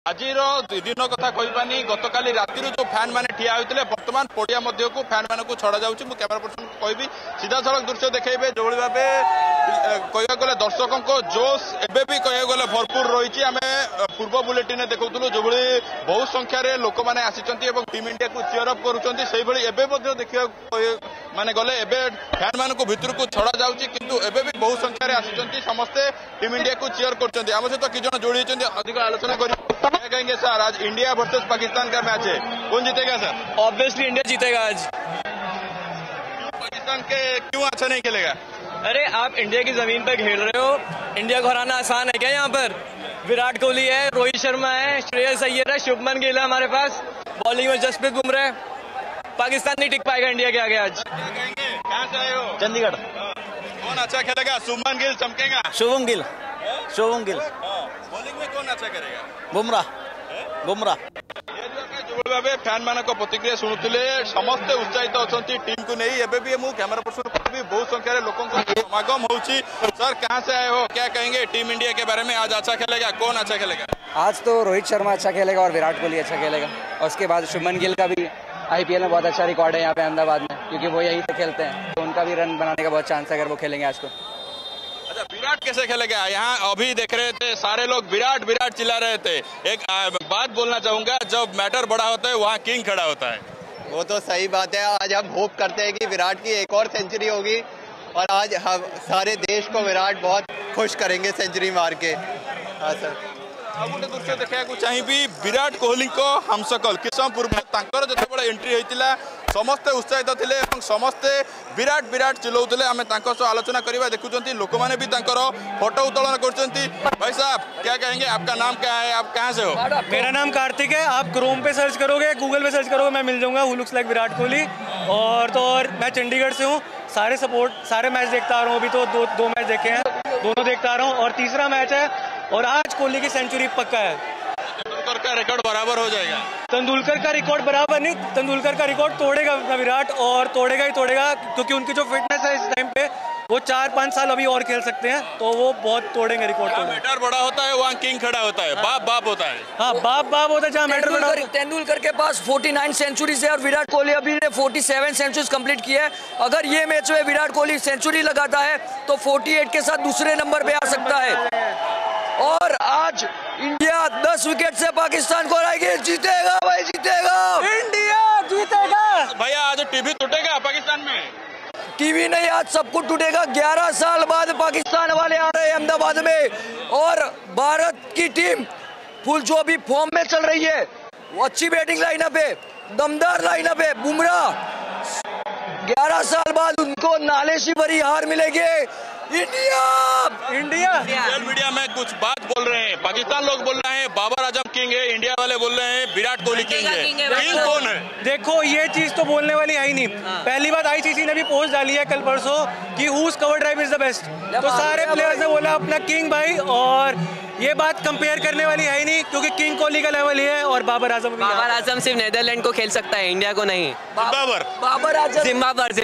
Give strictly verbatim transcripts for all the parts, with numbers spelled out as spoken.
आज दिन कथा कहबानी गतकाली राति जो फैन मैंने ठिया होते बर्तमान पड़िया मध्य को फैन मान को छड़ा जाऊँगी मुझे कैमेरा पर्सन कहबी सीधा सड़क दृश्य देखेबे जो भाव कह गले दर्शकों को जोश एबे भी कह गले भरपूर रही आम पूर्व बुलेटिन देखुलू जो बहु संख्यार लोक मैंने आसी टीम इंडिया को चियर अप करुँच देखा माने गले एबे फैन मान को भितर को छड़ा जाऊँगी किंतु एबे भी बहु संख्यार आसी समस्ते टीम इंडिया को चियर कर आम सहित कि जोड़ी अधिक आलोचना कर क्या कहेंगे सर? आज इंडिया वर्सेस पाकिस्तान का मैच है, कौन जीतेगा सर? ऑब्वियसली इंडिया जीतेगा आज। पाकिस्तान के क्यों अच्छा नहीं खेलेगा? अरे आप इंडिया की जमीन पर खेल रहे हो, इंडिया को हराना आसान है क्या? यहाँ पर विराट कोहली है, रोहित शर्मा है, श्रेयस अय्यर है, शुभमन गिल है हमारे पास, बॉलिंग में जसप्रीत बुमराह है। पाकिस्तान नहीं टिक पाएगा इंडिया के आगे आज। क्या कहेंगे? कहाँ से आए हो? चंडीगढ़। कौन अच्छा खेलेगा? शुभमन गिल चमकेगा? शुभम गिल। शुभम गिल। बॉलिंग में कौन अच्छा करेगा? बुमराह। बुमराह। भावे फैन मान प्रतिक्रिया शुणुले समस्ते उत्साहित अच्छा टीम को नहीं एबे भी मु कैमेरा पर्सन भी बहुत संख्यार लोगों का समागम होची। सर कहाँ से आए हो, क्या कहेंगे टीम इंडिया के बारे में? आज अच्छा खेलेगा, कौन अच्छा खेलेगा? आज तो रोहित शर्मा अच्छा खेलेगा और विराट कोहली अच्छा खेलेगा और उसके बाद शुभमन गिल का भी आईपीएल में बहुत अच्छा रिकॉर्ड है यहाँ पे अहमदाबाद में, क्योंकि वो यहीं से खेलते हैं तो उनका भी रन बनाने का बहुत चांस है अगर वो खेलेंगे आज को। अच्छा, विराट कैसे खेलेगा? यहाँ अभी देख रहे थे सारे लोग विराट विराट चिल्ला रहे थे। एक आ, बात बोलना चाहूंगा, जब मैटर बड़ा होता है वहाँ किंग खड़ा होता है। वो तो सही बात है। आज हम होप करते हैं कि विराट की एक और सेंचुरी होगी और आज हम सारे देश को विराट बहुत खुश करेंगे सेंचुरी मार के। हाँ सर। अब गोटे दृश्य देखा चाहिए विराट कोहली को हम सकल किस समय पूर्व तांकर जो एंट्री होता समस्ते उत्साहित थे और समस्ते विराट विराट चिल्लाउते। आम आलोचना करवा देखुं लोक मैंने भी फोटो उत्तोलन कर। भाई साहब क्या कहेंगे, आपका नाम क्या है, आप कहाँ से हो? मेरा नाम कार्तिक है। आप क्रोम पे सर्च करोगे, गूगल पे सर्च करोगे, मैं मिल जाऊंगा। Who looks like Virat Kohli. और तो और मैं चंडीगढ़ से हूँ, सारे सपोर्ट सारे मैच देखता आ रहा हूँ। अभी तो दो दो मैच देखे हैं, दोनों देखता आ रहा हूँ और तीसरा मैच है और आज कोहली की सेंचुरी पक्का है। तेंदुलकर का रिकॉर्ड बराबर हो जाएगा? तेंदुलकर का रिकॉर्ड बराबर नहीं, तेंदुलकर का रिकॉर्ड तोड़ेगा विराट और तोड़ेगा ही तोड़ेगा, क्योंकि उनकी जो फिटनेस है इस टाइम पे वो चार पांच साल अभी और खेल सकते हैं तो वो बहुत तोड़ेंगे रिकॉर्ड। मैटर बड़ा होता है वहाँ किंग खड़ा होता है, बाप बाप होता है। हाँ बाप बाप होता है जहाँ मैटर बड़ा होता है। तेंदुलकर के पास उनचास सेंचुरीज है और विराट कोहली अभी ने सैंतालीस सेंचुरीज कंप्लीट की है। अगर ये मैच में विराट कोहली सेंचुरी लगाता है तो अड़तालीस के साथ दूसरे नंबर पे आ सकता है। और आज इंडिया दस विकेट से पाकिस्तान को हराएगी। जीतेगा भाई, जीतेगा इंडिया, जीतेगा भैया। आज टीवी टूटेगा पाकिस्तान में? टीवी नहीं, आज सब कुछ टूटेगा। ग्यारह साल बाद पाकिस्तान वाले आ रहे हैं अहमदाबाद में और भारत की टीम फुल जो अभी फॉर्म में चल रही है, वो अच्छी बैटिंग लाइनअप है, दमदार लाइनअप है। बुमराह ग्यारह साल बाद उनको नालेशी भरी हार मिलेगी। इंडिया इंडिया सोशल मीडिया में कुछ बात बोल रहे हैं, पाकिस्तान लोग बोल रहे हैं बाबर आजम किंग है, इंडिया वाले बोल रहे हैं विराट कोहली किंग है। किंग कौन है? देखो ये चीज तो बोलने वाली है ही नहीं। पहली बात आईसीसी ने भी पोस्ट डाली है कल परसों कि whose cover drive is the best, तो सारे प्लेयर्स ने बोला अपना किंग भाई, और ये बात कंपेयर करने वाली है ही नहीं, क्योंकि किंग कोहली का लेवल ये है और बाबर आजम बाबर आजम सिर्फ नेदरलैंड को खेल सकता है, इंडिया को नहीं। बाबर बाबर आजम जिम्बाब्वे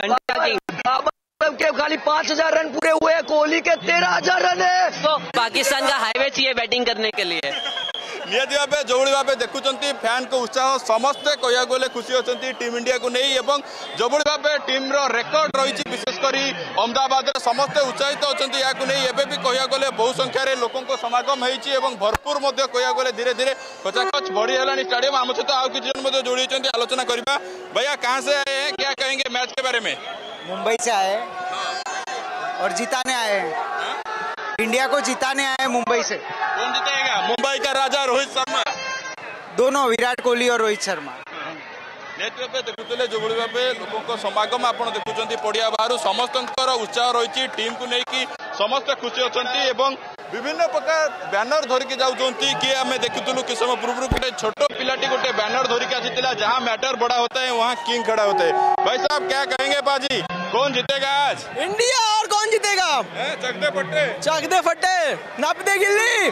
के खाली पाँच हजार रन पूरे हुए हैं, कोहली के तेरह हजार रन है। तो पाकिस्तान का हाईवे चाहिए बैटिंग करने के लिए। निहती भाव जो भाव देखुंत फैन को उत्साह समस्ते कह गले खुशी अच्छा टीम इंडिया को नहीं एवं जो भाव टीम रेकर्ड रही विशेषकर अहमदाबाद समस्ते उत्साहित अच्छा नहीं एवं भी कह गले बहु संख्यार लोकों समागम होती भरपूर कह गले धीरे धीरे कचाकच बढ़ी है स्टाडियम। आम सहित आउ कि जोड़ी आलोचना करवा। भैया कहाँ से आए हैं, क्या कहेंगे मैच के बारे में? मुंबई से आए और जिताने आए हैं, इंडिया को जिताने आए मुंबई से। कौन जीतेगा? मुंबई का राजा रोहित शर्मा? दोनों, विराट कोहली और रोहित शर्मा। देखुले जो भाव लोक समागम आप देखुं पड़िया बाहर समस्त उत्साह रही टीम को लेकिन समस्त खुशी अच्छा विभिन्न प्रकार बैनर धरिकी जाऊँगी किए आम देखुलू कि समय पूर्व गोटे छोट पिलाटी गोटे बैनर धरिकी आसी जहाँ मैटर बड़ा होता है वहाँ किंग खड़ा होता है। भाई साहब क्या कहेंगे बाजी, कौन जीतेगा आज? इंडिया। और कौन जीतेगा? चकदे फट्टे चकदे फट्टे नप दे गिल्ली।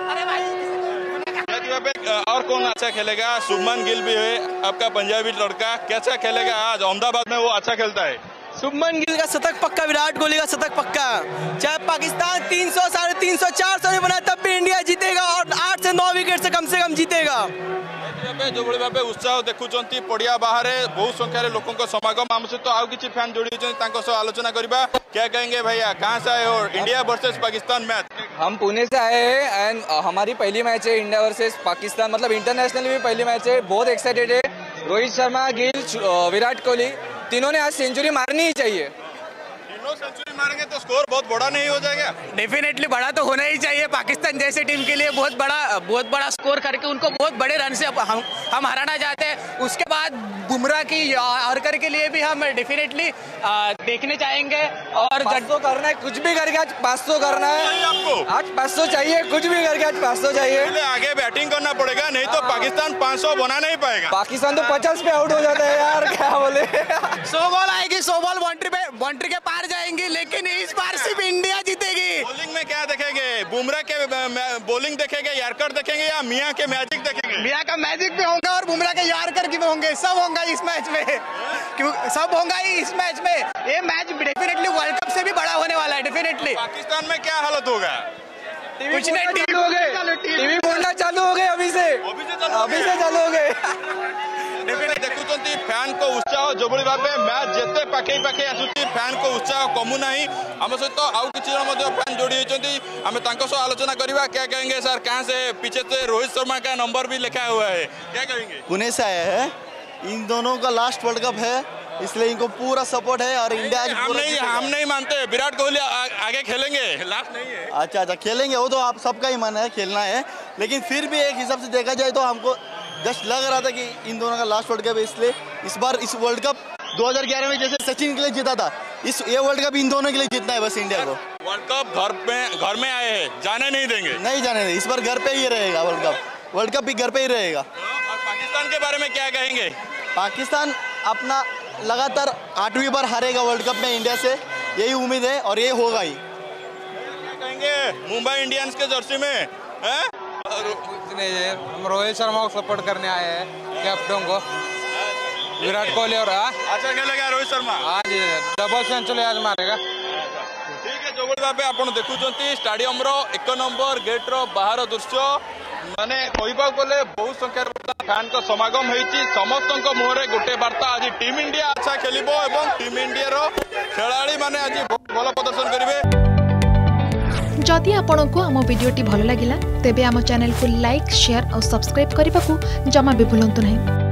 और कौन अच्छा खेलेगा? शुभमन गिल भी है आपका पंजाबी लड़का, कैसा खेलेगा आज? अहमदाबाद में वो अच्छा खेलता है। शुभमन गिल का शतक पक्का, विराट कोहली का शतक पक्का। चाहे पाकिस्तान तीन सौ साढ़े तीन सौ चार सौ में बनाए तब भी इंडिया जीते। जीतेगा और आठ से नौ विकेट से कम से कम जीतेगा। जो भाव उत्साह देखुंट पड़िया बाहर बहुत संख्यार लोकों समागम आम सहित आउ कि फैन जोड़ी होती आलोचना करवा। क्या कहेंगे भैया, कहाँ से आए हो? India versus Pakistan match. हम पुणे से आए हैं एंड हमारी पहली मैच है इंडिया वर्सेस पाकिस्तान, मतलब इंटरनेशनल भी पहली मैच है। बहुत एक्साइटेड है। रोहित शर्मा, गिल, विराट कोहली तीनों ने आज सेंचुरी मारनी ही चाहिए। सेंचुरी मारेंगे तो स्कोर बहुत बड़ा नहीं हो जाएगा? डेफिनेटली बड़ा तो होना ही चाहिए। पाकिस्तान जैसे टीम के लिए बहुत बड़ा बहुत बड़ा स्कोर करके उनको बहुत बड़े रन से हम हम हराना चाहते हैं। उसके बाद बुमराह की यॉर्कर के लिए भी हम डेफिनेटली देखने चाहेंगे। और पाँच सौ करना है, कुछ भी करके आज पाँच सौ करना है आपको। आज पाँच सौ चाहिए, कुछ भी करके आज पाँच सौ चाहिए। आगे बैटिंग करना पड़ेगा, नहीं तो पाकिस्तान पाँच सौ बना नहीं पाएगा। पाकिस्तान तो पचास पे आउट हो जाता है यार, क्या बोले। सौ बॉल आएगी, सौ बॉल बाउंड्री पे बाउंड्री के पार जाएंगी, लेकिन इस बार सिर्फ इंडिया जीतेगी। बॉलिंग में क्या देखेंगे? बुमराह के बॉलिंग देखेंगे, यार्कर देखेंगे या मियां के मैजिक देखेंगे? मियां का मैजिक भी होगा और बुमराह के यार्कर भी होंगे, सब होगा इस मैच में। क्यों सब होगा ही इस मैच में। ये मैच डेफिनेटली वर्ल्ड कप से भी बड़ा होने वाला है डेफिनेटली। पाकिस्तान में क्या हालत होगा? कुछ नहीं, टीवी हो गए, टीवी बोलना चालू हो गए अभी से अभी से चालू हो गए। देखुंट फैन को उत्साह जो भाव मैच जिते पाखे पाखे आसुची फैन को उत्साह कमुना। आम सहित आउ कि फैन जोड़ी होती आम आलोचना करवा। क्या कहेंगे सर, कहाँ से पीछे से रोहित शर्मा का नंबर भी लिखा हुआ है, क्या कहेंगे? पुणे से आया है। इन दोनों का लास्ट वर्ल्ड कप है, इसलिए इनको पूरा सपोर्ट है। और इंडिया हम नहीं हम नहीं मानते विराट कोहली आगे खेलेंगे, लास्ट नहीं है। अच्छा अच्छा खेलेंगे, वो तो आप सबका ही मन है, खेलना है। लेकिन फिर भी एक हिसाब से देखा जाए तो हमको जस्ट लग रहा था कि इन दोनों का लास्ट वर्ल्ड कप है, इसलिए इस बार इस वर्ल्ड कप दो हज़ार ग्यारह में जैसे सचिन के लिए जीता था, इस ये वर्ल्ड कप इन दोनों के लिए जीतना है बस इंडिया को। वर्ल्ड कप घर में घर में आए हैं, जाने नहीं देंगे। नहीं जाने देंगे, इस बार घर पे ही रहेगा वर्ल्ड कप। वर्ल्ड कप भी घर पे ही रहेगा। और पाकिस्तान के बारे में क्या कहेंगे? पाकिस्तान अपना लगातार आठवीं बार हारेगा वर्ल्ड कप में इंडिया से, यही उम्मीद है और ये होगा ही। क्या कहेंगे मुंबई इंडियंस के जर्सी में है? हम रोहित शर्मा को सपोर्ट करने आए हैं, कैप्टन को, विराट कोहली। और अच्छा खेलेगा रोहित शर्मा आज डबल सेंचुरी आज मारेगा। ठीक है, जो भाव आप देखुंट स्टाडियम एक नंबर गेट रो बाहर दृश्य माने कहवा गले बहुत संख्यार फैन का समागम होती। समस्त मुहर गोटे बार्ता, आज टीम इंडिया अच्छा खेलिबो एवं टीम इंडिया रो खेलाड़ी माने आज बहुत भल प्रदर्शन करेंगे। जदि आपंक आम भिडी भल लगा तेब आम चैनल को लाइक, शेयर और सब्सक्राइब करने को जमा भी भूलु नहीं।